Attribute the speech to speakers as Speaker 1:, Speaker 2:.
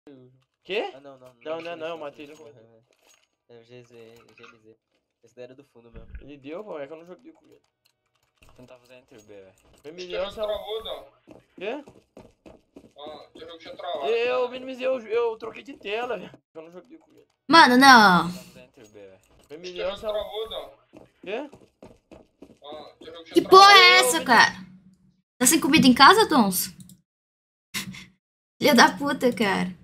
Speaker 1: Quê?
Speaker 2: Ah, não.
Speaker 1: Não, eu matei ele.
Speaker 2: É o GMZ. Esse daí era do fundo mesmo.
Speaker 1: Ele deu, pô, é que eu não joguei com ele.
Speaker 2: Tentar fazer Enter B, velho.
Speaker 1: Foi
Speaker 3: Acho que o
Speaker 1: milhão,
Speaker 3: jogo travou, não.
Speaker 1: Quê?
Speaker 3: Ah, o jogo tinha travado.
Speaker 1: Eu minimizei, eu troquei de tela, velho. Eu não joguei com ele.
Speaker 4: Mano, não.
Speaker 2: Tentar fazer Enter B, velho.
Speaker 1: Foi
Speaker 3: Acho que o
Speaker 1: milhão,
Speaker 3: jogo travou, não.
Speaker 1: Quê?
Speaker 3: Ah, o jogo
Speaker 4: Que
Speaker 3: tinha
Speaker 4: porra
Speaker 3: travado.
Speaker 4: é essa, cara? Tá sem comida em casa, Tons? Filha da puta, cara.